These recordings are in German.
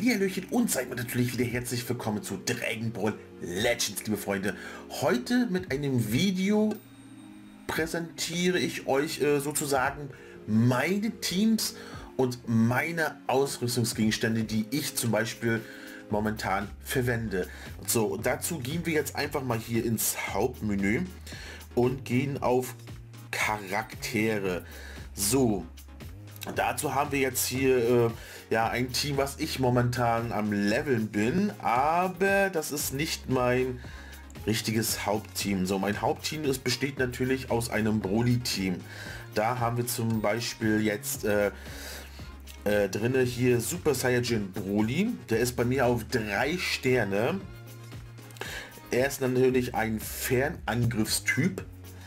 Hallihallöchen und seid mir natürlich wieder herzlich willkommen zu Dragon Ball Legends, liebe Freunde. Heute mit einem Video präsentiere ich euch sozusagen meine Teams und meine Ausrüstungsgegenstände, die ich zum Beispiel momentan verwende. So, dazu gehen wir jetzt einfach mal hier ins Hauptmenü und gehen auf Charaktere. So, dazu haben wir jetzt hier ja ein Team, was ich momentan am Leveln bin, aber das ist nicht mein richtiges Hauptteam. So, mein Hauptteam besteht natürlich aus einem Broly-Team. Da haben wir zum Beispiel jetzt drinne hier Super Saiyajin Broly. Der ist bei mir auf 3 Sterne. Er ist natürlich ein Fernangriffstyp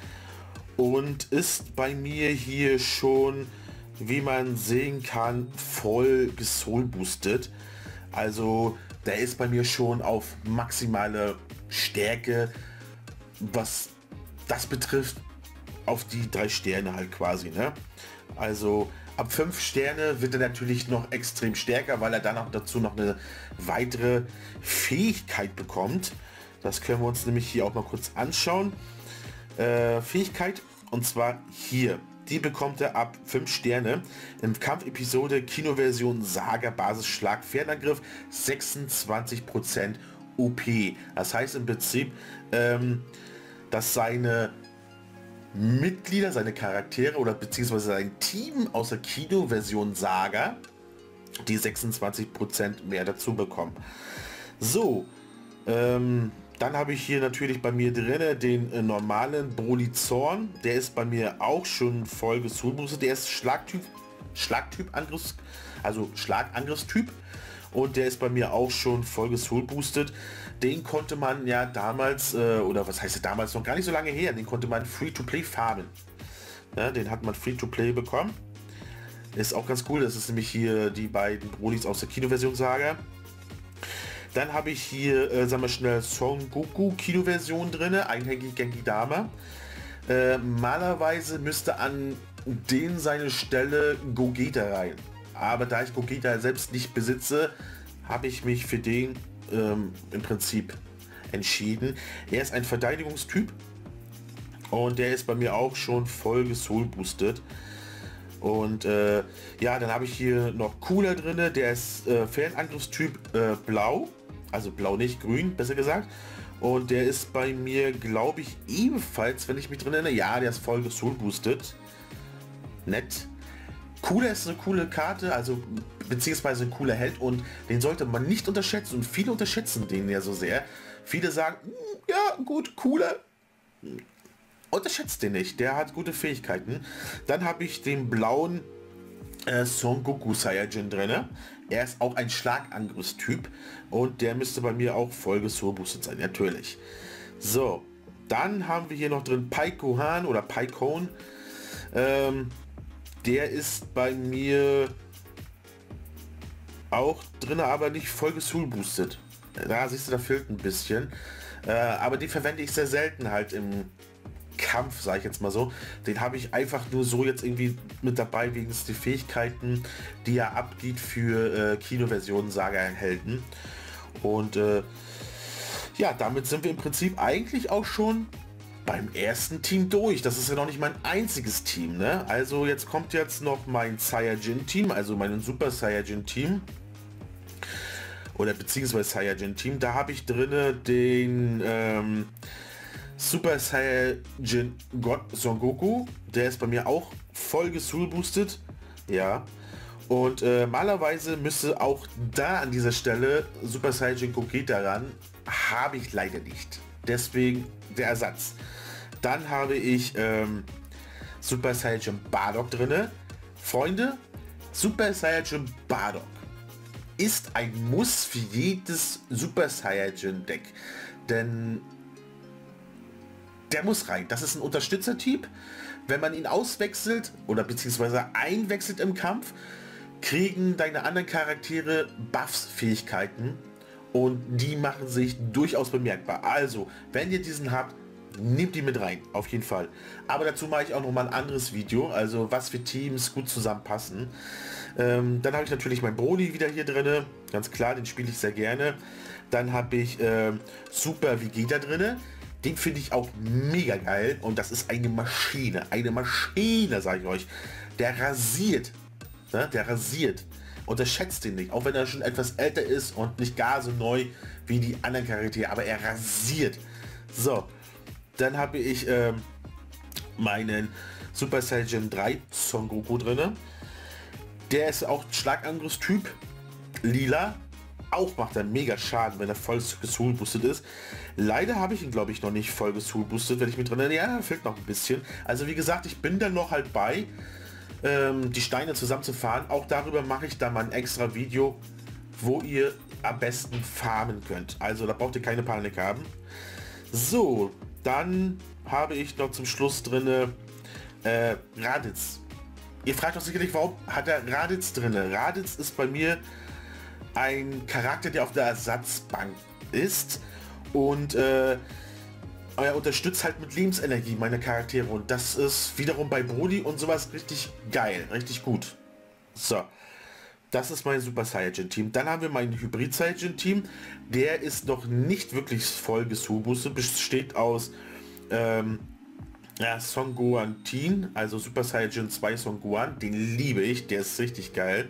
und ist bei mir hier schon, wie man sehen kann, voll gesoulboostet. Also der ist bei mir schon auf maximale Stärke, was das betrifft, auf die 3 Sterne halt quasi, ne? Also ab 5 Sterne wird er natürlich noch extrem stärker, weil er dann auch dazu noch eine weitere Fähigkeit bekommt. Das können wir uns nämlich hier auch mal kurz anschauen. Fähigkeit, und zwar hier. Die bekommt er ab 5 Sterne. Im Kampfepisode Kinoversion Saga Basisschlag Fernangriff 26% OP. Das heißt im Prinzip, dass seine Mitglieder, seine Charaktere oder beziehungsweise sein Team aus der Kinoversion Saga die 26% mehr dazu bekommen. So, dann habe ich hier natürlich bei mir drin den normalen Broly Zorn. Der ist bei mir auch schon voll gesoulboostet. Der ist Schlagtyp Angriffs, also Schlagangriffstyp. Und der ist bei mir auch schon voll gesoulboostet. Den konnte man ja damals, oder was heißt damals, noch gar nicht so lange her, den konnte man Free-to-Play farmen. Ja, den hat man Free-to-Play bekommen. Ist auch ganz cool. Das ist nämlich hier die beiden Brolys aus der Kinoversion Saga. Dann habe ich hier, sagen wir schnell, Son Goku Kino-Version drin, einhängig Genki Dama. Normalerweise müsste an den seine Stelle Gogeta rein. Aber da ich Gogeta selbst nicht besitze, habe ich mich für den im Prinzip entschieden. Er ist ein Verteidigungstyp und der ist bei mir auch schon voll gesoulboostet. Und ja, dann habe ich hier noch Cooler drin, der ist Fernangriffstyp Blau, also Blau nicht, Grün, besser gesagt. Und der ist bei mir, glaube ich, ebenfalls, wenn ich mich drin erinnere, ja, der ist voll gesoulboostet. Nett. Cooler ist eine coole Karte, also beziehungsweise ein cooler Held, und den sollte man nicht unterschätzen, und viele unterschätzen den ja so sehr. Viele sagen, ja gut, Cooler. Unterschätzt den nicht, der hat gute Fähigkeiten. Dann habe ich den blauen Son Goku Saiyajin drin. Er ist auch ein Schlagangriffstyp und der müsste bei mir auch voll gesoulboostet sein, natürlich. So, dann haben wir hier noch drin Pai-Gohan oder Pai-Kon. Der ist bei mir auch drin, aber nicht voll gesoulboostet. Da siehst du, da fehlt ein bisschen. Aber die verwende ich sehr selten halt im Kampf, sage ich jetzt mal so. Den habe ich einfach nur so jetzt irgendwie mit dabei, wegen der Fähigkeiten, die er abgibt für Kinoversionen Saga-Helden. Und ja, damit sind wir im Prinzip eigentlich auch schon beim ersten Team durch. Das ist ja noch nicht mein einziges Team, ne? Also jetzt kommt jetzt noch mein Saiyajin-Team, also mein Super Saiyajin-Team. Oder beziehungsweise Saiyajin-Team. Da habe ich drinne den Super Saiyajin Gott Son Goku. Der ist bei mir auch voll gesoulboostet. Ja. Und normalerweise müsste auch da an dieser Stelle Super Saiyajin Gogeta ran. Habe ich leider nicht. Deswegen der Ersatz. Dann habe ich Super Saiyajin Bardock drinne. Freunde, Super Saiyajin Bardock ist ein Muss für jedes Super Saiyajin Deck. Denn der muss rein. Das ist ein Unterstützertyp. Wenn man ihn auswechselt oder beziehungsweise einwechselt im Kampf, kriegen deine anderen Charaktere Buffs, Fähigkeiten, und die machen sich durchaus bemerkbar. Also, wenn ihr diesen habt, nehmt die mit rein, auf jeden Fall. Aber dazu mache ich auch noch mal ein anderes Video, also was für Teams gut zusammenpassen. Dann habe ich natürlich mein Brody wieder hier drinne, ganz klar, den spiele ich sehr gerne. Dann habe ich Super Vegeta drinne, den finde ich auch mega geil und das ist eine Maschine, sage ich euch. Der rasiert, ne? Der rasiert. Unterschätzt den nicht, auch wenn er schon etwas älter ist und nicht gar so neu wie die anderen Charaktere, aber er rasiert. So, dann habe ich meinen Super Saiyan 3 Son Goku drinne. Der ist auch Schlagangriffstyp, lila. Auch macht er mega Schaden, wenn er voll gesoulboostet ist. Leider habe ich ihn, glaube ich, noch nicht voll gesoulboostet, wenn ich mit drin. Ja, fehlt noch ein bisschen. Also wie gesagt, ich bin dann noch halt bei, die Steine zusammenzufahren. Auch darüber mache ich dann mal ein extra Video, wo ihr am besten farmen könnt. Also da braucht ihr keine Panik haben. So, dann habe ich noch zum Schluss drinne Raditz. Ihr fragt euch sicherlich, warum hat er Raditz drinne? Raditz ist bei mir ein Charakter, der auf der Ersatzbank ist und er unterstützt halt mit Lebensenergie meine Charaktere und das ist wiederum bei Brody und sowas richtig geil, richtig gut. So, das ist mein Super Saiyan Team. Dann haben wir mein Hybrid Saiyan Team, der ist noch nicht wirklich voll gesoulboostet, besteht aus Son Gohan Teen, also Super Saiyan 2 Son Gohan, den liebe ich, der ist richtig geil.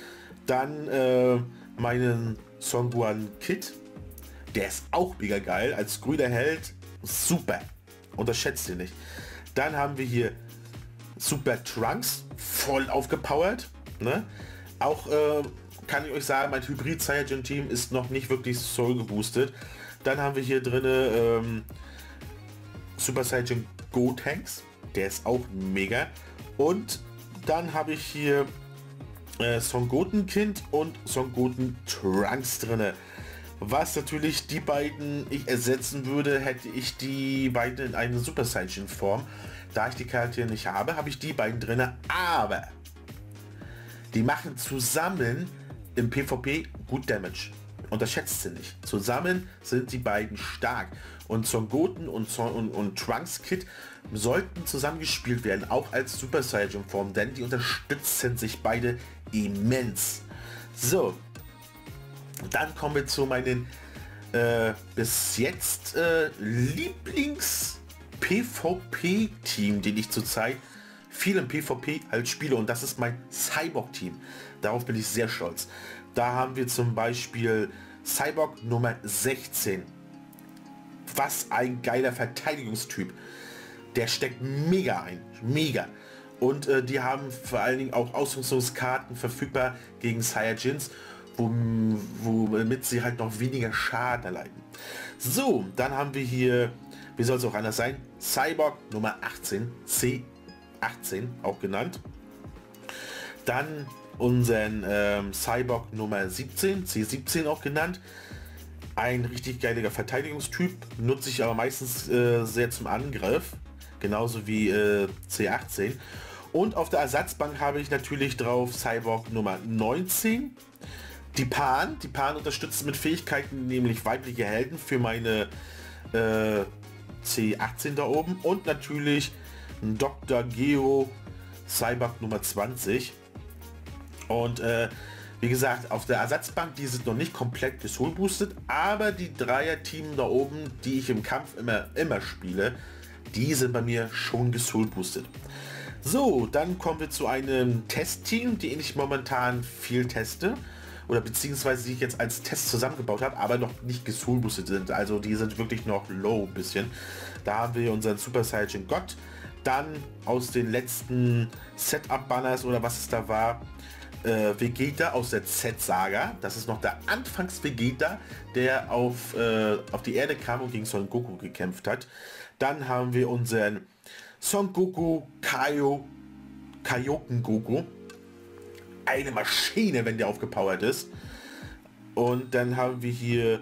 Dann meinen Son Gohan Kid, der ist auch mega geil, als grüner Held, super, unterschätzt ihn nicht. Dann haben wir hier Super Trunks, voll aufgepowert, ne? Auch kann ich euch sagen, mein Hybrid Saiyan Team ist noch nicht wirklich Soul geboostet. Dann haben wir hier drinne Super Saiyan Gotenks, der ist auch mega. Und dann habe ich hier Son Goten Kind und Son Goten Trunks drinne. Was natürlich die beiden ich ersetzen würde, hätte ich die beiden in eine Super Saiyan Form. Da ich die Charaktere nicht habe, habe ich die beiden drinne. Aber die machen zusammen im PvP gut Damage. Unterschätzt sie nicht. Zusammen sind die beiden stark. Und Son Goten und Trunks Kid sollten zusammengespielt werden, auch als Super Saiyan Form, denn die unterstützen sich beide immens. So, dann kommen wir zu meinen bis jetzt Lieblings PvP Team, den ich zurzeit viel im PvP halt spiele, und das ist mein Cyborg Team. Darauf bin ich sehr stolz. Da haben wir zum Beispiel Cyborg Nummer 16. Was ein geiler Verteidigungstyp. Der steckt mega ein. Mega. Und die haben vor allen Dingen auch Ausrüstungskarten verfügbar gegen Saiyajins, womit sie halt noch weniger Schaden erleiden. So, dann haben wir hier, wie soll es auch anders sein, Cyborg Nummer 18, C18 auch genannt. Dann unseren Cyborg Nummer 17, C17 auch genannt. Ein richtig geiler Verteidigungstyp, nutze ich aber meistens sehr zum Angriff, genauso wie C18. Und auf der Ersatzbank habe ich natürlich drauf Cyborg Nummer 19. Die Pan unterstützt mit Fähigkeiten, nämlich weibliche Helden für meine C18 da oben. Und natürlich Dr. Geo Cyborg Nummer 20. Und wie gesagt, auf der Ersatzbank, die sind noch nicht komplett gesoulboostet, aber die Dreier-Team da oben, die ich im Kampf immer spiele, die sind bei mir schon gesoulboostet. So, dann kommen wir zu einem Testteam, die ich momentan viel teste, oder beziehungsweise die ich jetzt als Test zusammengebaut habe, aber noch nicht gesoulboostet sind. Also die sind wirklich noch low ein bisschen. Da haben wir unseren Super Saiyan God. Dann aus den letzten Setup-Banners oder was es da war, Vegeta aus der Z-Saga. Das ist noch der Anfangs-Vegeta, der auf die Erde kam und gegen Son Goku gekämpft hat. Dann haben wir unseren Son Goku Kaioken Goku. Eine Maschine, wenn der aufgepowert ist. Und dann haben wir hier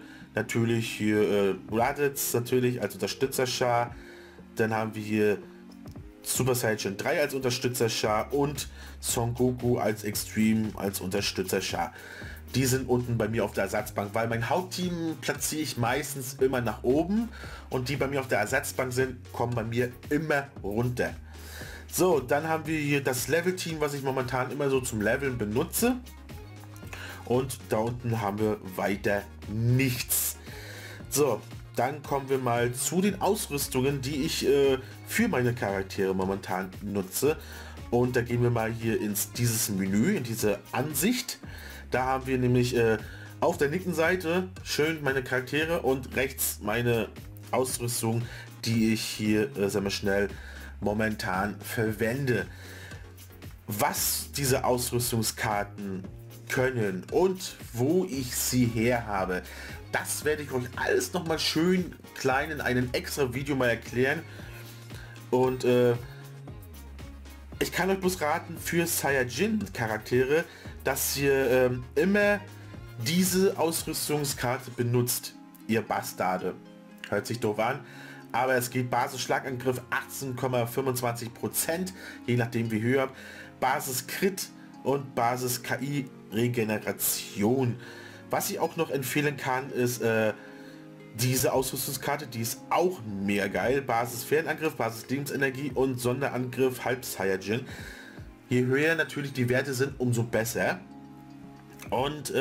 natürlich Raditz natürlich als Unterstützer-Char. Dann haben wir hier Super Saiyan 3 als Unterstützer Char und Son Goku als Extreme als Unterstützer Char. Die sind unten bei mir auf der Ersatzbank, weil mein Hauptteam platziere ich meistens immer nach oben und die bei mir auf der Ersatzbank sind, kommen bei mir immer runter. So, dann haben wir hier das Level-Team, was ich momentan immer so zum Leveln benutze. Und da unten haben wir weiter nichts. So, dann kommen wir mal zu den Ausrüstungen, die ich für meine Charaktere momentan nutze. Und da gehen wir mal hier dieses Menü, in diese Ansicht. Da haben wir nämlich auf der linken Seite schön meine Charaktere und rechts meine Ausrüstung, die ich hier, sagen wir schnell, momentan verwende. Was diese Ausrüstungskarten können und wo ich sie her habe, das werde ich euch alles noch mal schön klein in einem extra Video mal erklären. Und ich kann euch bloß raten, für Saiyajin Charaktere, dass ihr immer diese Ausrüstungskarte benutzt, ihr Bastarde. Hört sich doof an, aber es geht Basis Schlagangriff 18,25%, je nachdem wie höher, Basis Crit und Basis KI Regeneration. Was ich auch noch empfehlen kann, ist diese Ausrüstungskarte, die ist auch mega geil. Basis Fernangriff, Basis Lebensenergie und Sonderangriff Halb Saiyajin. Je höher natürlich die Werte sind, umso besser. Und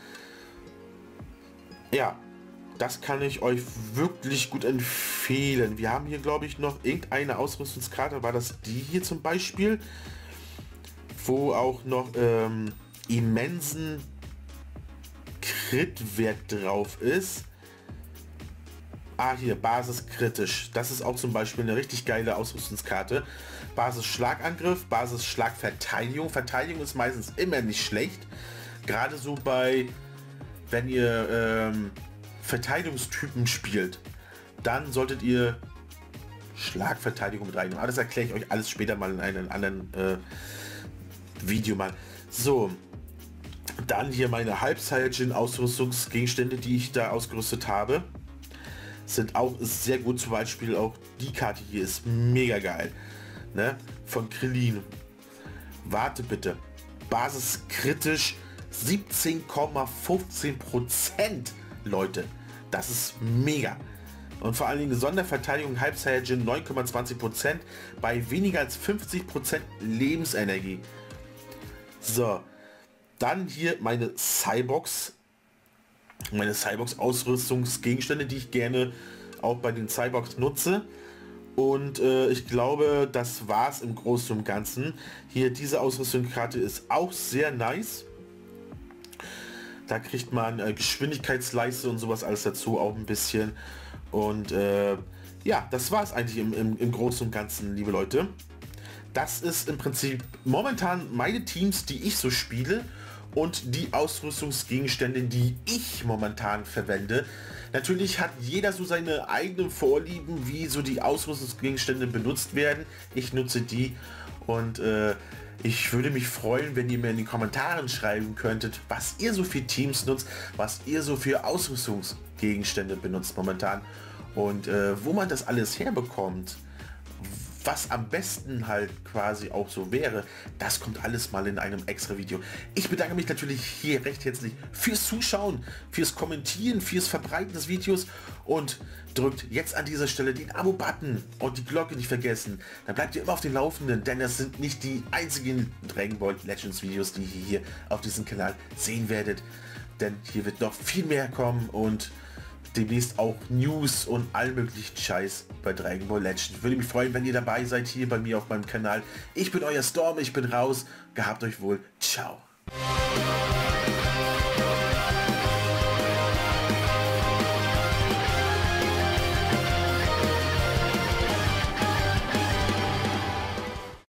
ja, das kann ich euch wirklich gut empfehlen. Wir haben hier, glaube ich, noch irgendeine Ausrüstungskarte. War das die hier zum Beispiel? Wo auch noch immensen Crit-Wert drauf ist. Ah, hier, Basis kritisch. Das ist auch zum Beispiel eine richtig geile Ausrüstungskarte. Basis Schlagangriff, Basis Schlagverteidigung. Verteidigung ist meistens immer nicht schlecht. Gerade so wenn ihr Verteidigungstypen spielt, dann solltet ihr Schlagverteidigung mit reinnehmen. Aber das erkläre ich euch alles später mal in einem anderen Video mal. So, dann hier meine Halb-Saiyajin Ausrüstungsgegenstände, die ich da ausgerüstet habe, sind auch sehr gut. Zum Beispiel auch die Karte hier ist mega geil, ne? Von Krillin. Warte bitte. Basis kritisch 17,15%, Leute. Das ist mega. Und vor allen Dingen Sonderverteidigung Halb Saiyajin 9,20% bei weniger als 50% Lebensenergie. So, dann hier meine Cyborgs Ausrüstungsgegenstände, die ich gerne auch bei den Cyborgs nutze. Und ich glaube, das war's im Großen und Ganzen. Hier diese Ausrüstungskarte ist auch sehr nice. Da kriegt man Geschwindigkeitsleiste und sowas alles dazu auch ein bisschen. Und ja, das war es eigentlich im Großen und Ganzen, liebe Leute. Das ist im Prinzip momentan meine Teams, die ich so spiele und die Ausrüstungsgegenstände, die ich momentan verwende. Natürlich hat jeder so seine eigenen Vorlieben, wie so die Ausrüstungsgegenstände benutzt werden. Ich nutze die und ich würde mich freuen, wenn ihr mir in den Kommentaren schreiben könntet, was ihr so für Teams nutzt, was ihr so für Ausrüstungsgegenstände benutzt momentan und wo man das alles herbekommt. Was am besten halt quasi auch so wäre, das kommt alles mal in einem extra Video. Ich bedanke mich natürlich hier recht herzlich fürs Zuschauen, fürs Kommentieren, fürs Verbreiten des Videos und drückt jetzt an dieser Stelle den Abo-Button und die Glocke nicht vergessen. Dann bleibt ihr immer auf dem Laufenden, denn das sind nicht die einzigen Dragon Ball Legends Videos, die ihr hier auf diesem Kanal sehen werdet. Denn hier wird noch viel mehr kommen und demnächst auch News und all möglichen Scheiß bei Dragon Ball Legends. Würde mich freuen, wenn ihr dabei seid hier bei mir auf meinem Kanal. Ich bin euer Storm, ich bin raus. Gehabt euch wohl. Ciao.